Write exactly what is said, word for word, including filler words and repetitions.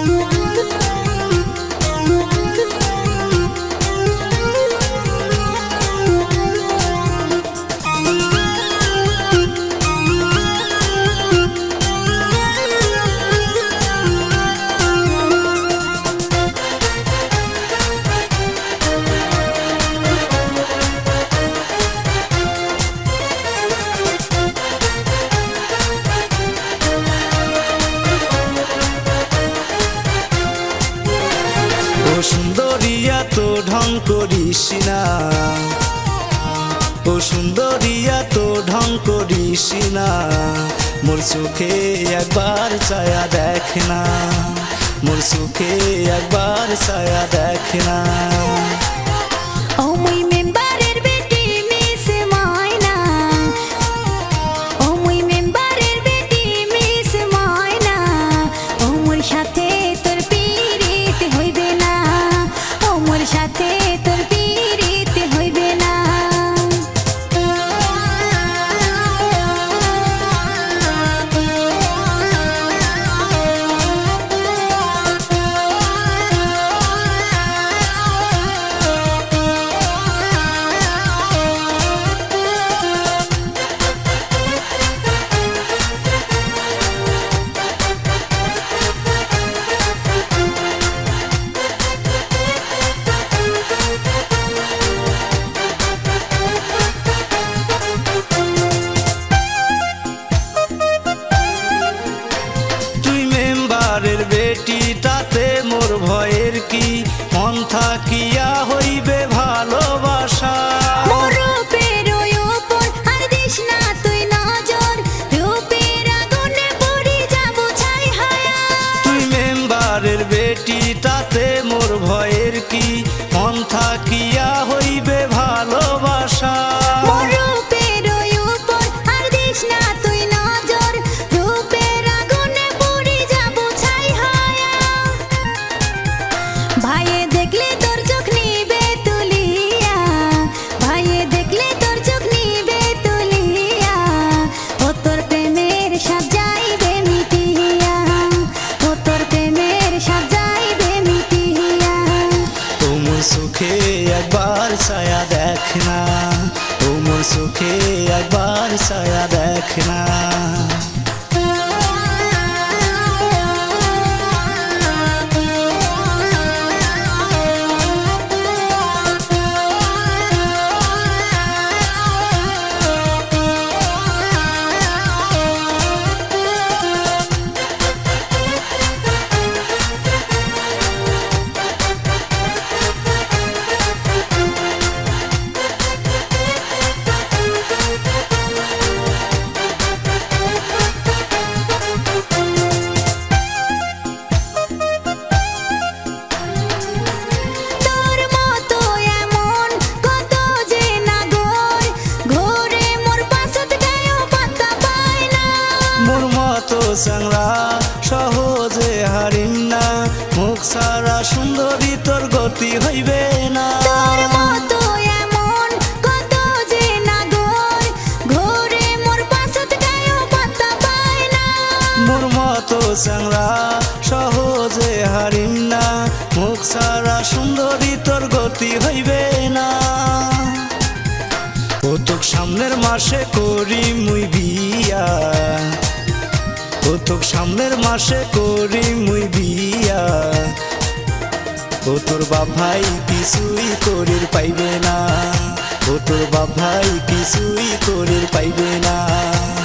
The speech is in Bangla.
সুন্দরিয়া তো ঢং করিস না, ও সুন্দরিয়া তো ঢং করিস না, মোর চোখে একবার ছায়া দেখ না, মোর চোখে একবার ছায়া দেখ না। ও মুই মেম্বারের বেটি মিস ময়না, ও মুই মেম্বারের বেটি মিস ময়না, ও মোর সাথে তোর পিরিত হইবে না, ও মোর সাথে তোর পিরিত হইবে না। বেটি তাতে মোর ভয়ের কি, মন থাকিয়া হইবে ভালোবাসা। মোর রূপের উপর আর দিস না তুই নজর, রূপের আগুনে পড়ি যাব ছাই হায়া। তুই মেম্বারের বেটি তাতে মোর ভয়ের কি, মন থাকিয়া হইবে ভালোবাসা। মোর রূপের উপর আর দিস না তুই নজর, রূপের আগুনে পড়ি যাব ছাই হায়া। ভাইয়ে দেখলে তোর চোখ নিবে তুলিয়া, ভাইয়ে দেখলে তোর চোখ নিবে তুলিয়া, ও তোর প্রেমের সাথ যাইবে মিটিয়া, ও তোর প্রেমের সাথ যাইবে মিটিয়া। ও মোর চোখে একবার ছায়া দেখ না, ও মোর চোখে একবার ছায়া দেখ না। চাংরা সহজে হারিম না, মুখ সারা সুন্দরী তোর গতি হইবে না। তোর মতো এমন কত যে নাগর, ঘোরে মোর পাছত গায়ও পাতা পায় না। মোর মতো চাংরা সহজে হারিম না, মুখ সারা সুন্দরী তোর গতি হইবে না। ও তোক সামনের মাসে করি মুই বিয়া, ও তোক সামনের মাসে করি মুই বিয়া, ও তোর বাপ ভাই কিছুই করির পাইবে না, ও তোর বাপ ভাই কিছুই করির পাইবে না।